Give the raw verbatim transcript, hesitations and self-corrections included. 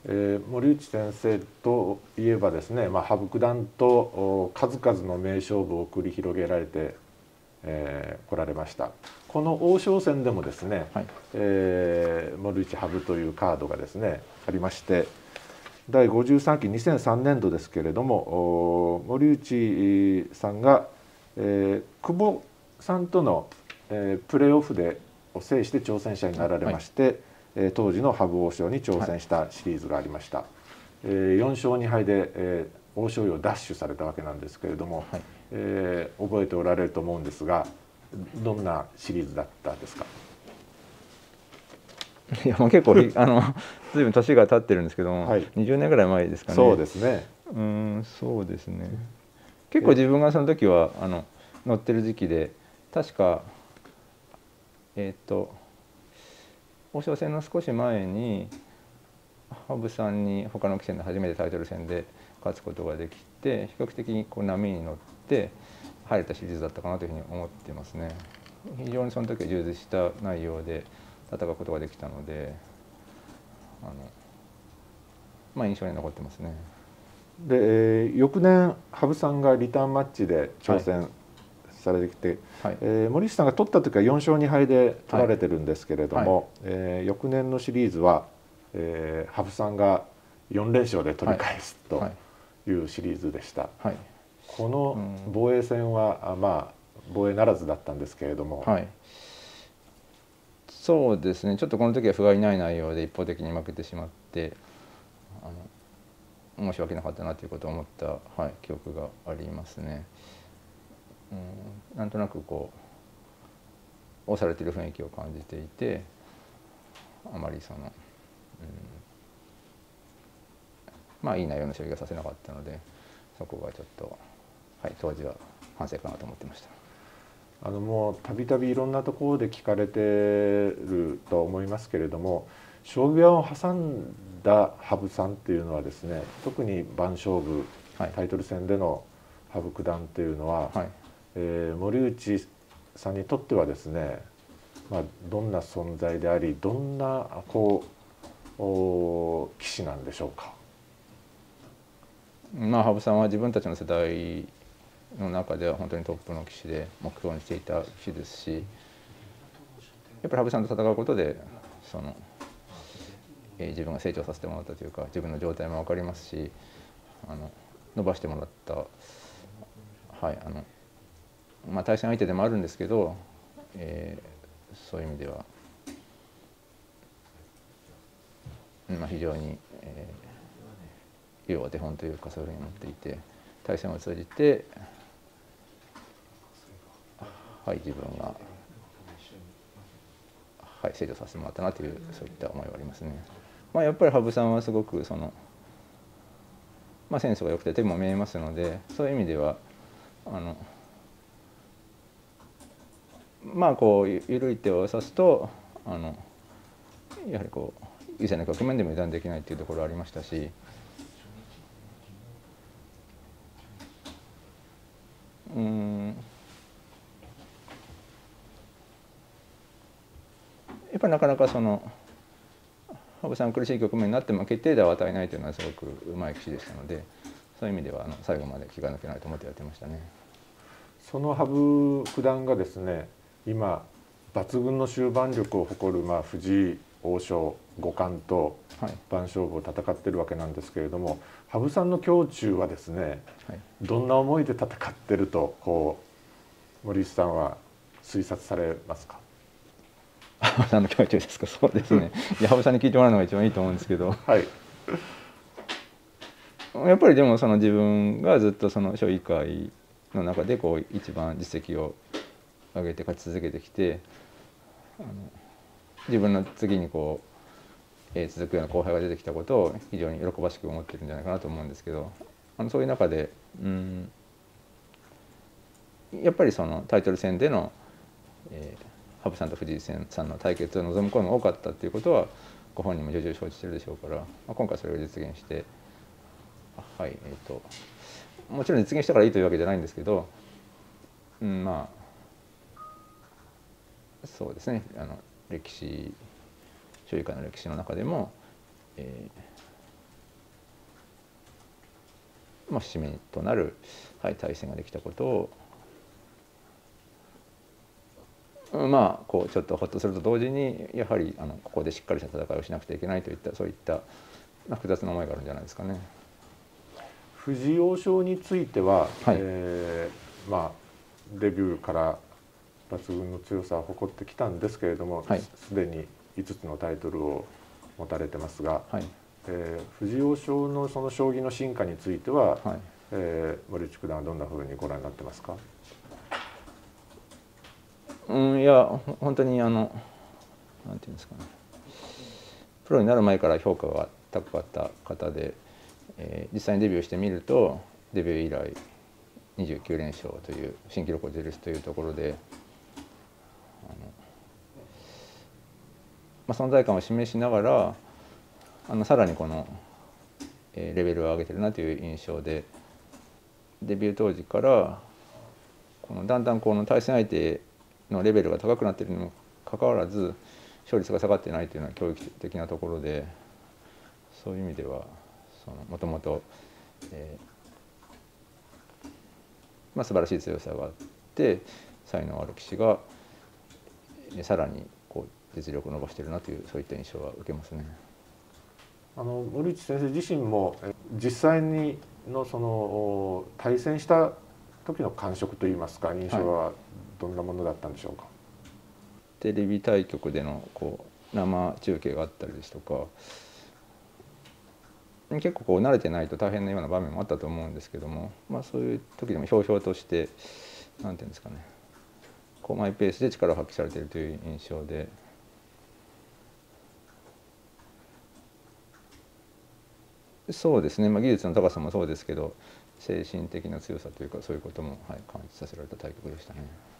えー、森内先生といえばですね、まあ、羽生九段と数々の名勝負を繰り広げられて、えー、来られました。この王将戦でもですね、はい、えー、森内羽生というカードがですねありまして、だいごじゅうさんきにせんさんねんどですけれども、森内さんが、えー、久保さんとの、えー、プレーオフでを制して挑戦者になられまして、はい、当時の羽生王将に挑戦したシリーズがありました。はい、よんしょうにはいで、えー、王将位を奪取されたわけなんですけれども、はい、えー、覚えておられると思うんですが、どんなシリーズだったですか？ いや、まあ、結構あの随分年が経ってるんですけども、はい、にじゅうねんぐらい前ですかね。 そうですね。 うん、そうですね。結構自分がその時はあの乗ってる時期で、確かえっと王将戦の少し前に羽生さんに他の棋戦で初めてタイトル戦で勝つことができて、比較的にこう波に乗って入れたシリーズだったかなというふうに思ってますね。非常にその時は充実した内容で戦うことができたので、あのまあ印象に残ってますね。 で、えー、翌年羽生さんがリターンマッチで挑戦されてきて、はい、えー、森内さんが取った時はよんしょうにはいで取られてるんですけれども、はいはい、えー、翌年のシリーズは、えー、羽生さんがよんれんしょうで取り返すというシリーズでした。はいはい、この防衛戦は、うん、まあ防衛ならずだったんですけれども、はい、 そうですね、ちょっとこの時は不甲斐ない内容で一方的に負けてしまって、あの申し訳なかったなということを思った、はい、記憶がありますね。うん、なんとなくこう押されている雰囲気を感じていて、あまりその、うん、まあいい内容の将棋がさせなかったので、そこがちょっと、はい、当時は反省かなと思ってました。 あのもうたびたびいろんなところで聞かれてると思いますけれども、将棋盤を挟んだ羽生さんっていうのはですね、特に番勝負、はい、タイトル戦での羽生九段っていうのは、はい、えー、森内さんにとってはですね、まあ、どんな存在であり、どんなこう棋士なんでしょうか？ まあ、羽生さんは自分たちの世代の中では本当にトップの棋士で目標にしていた棋士ですし、やっぱり羽生さんと戦うことでその、えー、自分が成長させてもらったというか、自分の状態も分かりますし、あの伸ばしてもらった、はい、あのまあ、対戦相手でもあるんですけど、えー、そういう意味では、まあ、非常に、えー、いいお手本というか、そういうふうに思っていて、対戦を通じて、はい、自分が、はい、成長させてもらったなという、そういった思いはありますね。まあ、やっぱり羽生さんはすごくその、まあ、センスが良くて手も見えますので、そういう意味ではあのまあこう緩い手を指すと、あのやはりこう優勢な局面でも油断できないというところがありましたし、うんやっぱりなかなかその羽生さん苦しい局面になっても決定打を与えないというのはすごくうまい棋士でしたので、そういう意味ではあの最後まで気が抜けないと思ってやってましたね。 その羽生九段がですね、今抜群の終盤力を誇る、まあ、藤井王将五冠と番勝負を戦っているわけなんですけれども、羽生さんの胸中はですね、はい、どんな思いで戦っているとこう森内さんは推察されますか？ 羽生さんの胸中ですか？そうですね。いや、羽生さんに聞いてもらうのが一番いいと思うんですけど、はい、やっぱりでもその自分がずっとその将棋界の中でこう一番実績を上げて勝ち続けてきて、あの自分の次にこう、えー、続くような後輩が出てきたことを非常に喜ばしく思ってるんじゃないかなと思うんですけど、あのそういう中で、うん、やっぱりそのタイトル戦での、えー、羽生さんと藤井さんの対決を望む声も多かったっていうことはご本人も重々承知してるでしょうから、まあ、今回それを実現して、はい、えーと、もちろん実現したからいいというわけじゃないんですけど、うん、まあそうですね、あの歴史将棋界の歴史の中でも、えまあ、節目となる、はい、対戦ができたことを、まあこうちょっとほっとすると同時にやはりあのここでしっかりした戦いをしなくてはいけないといったそういった複雑な思いがあるんじゃないですかね。 藤井王将については、 はい、 えー、まあデビューから抜群の強さを誇ってきたんですけれども、 はい、 すでにいつつのタイトルを持たれてますが、 はい、えー、藤井王将のその将棋の進化については、 はい、 えー、森内九段はどんなふうにご覧になってますか？ うん、いや本当にあのなんていうんですかね、プロになる前から評価が高かった方で、えー、実際にデビューしてみるとデビュー以来にじゅうきゅうれんしょうという新記録を樹立というところで、あの、まあ、存在感を示しながらあのさらにこの、えー、レベルを上げてるなという印象で、デビュー当時からこのだんだんこの対戦相手のレベルが高くなっているにもかかわらず勝率が下がってないというのは驚異的なところで、そういう意味ではそのもともと、えーまあ、素晴らしい強さがあって才能ある棋士がさらにこう実力を伸ばしているなというそういった印象は受けますね。 あの森内先生自身も実際にのその対戦した時の感触といいますか印象はどんなものだったんでしょうか？はい、 テレビ対局でのこう生中継があったりですとか、結構こう慣れてないと大変なような場面もあったと思うんですけども、まあ、そういう時でもひょうひょうとしてなんていうんですかね、こうマイペースで力を発揮されているという印象で、そうですね、まあ、技術の高さもそうですけど精神的な強さというかそういうことも、はい、感じさせられた対局でしたね。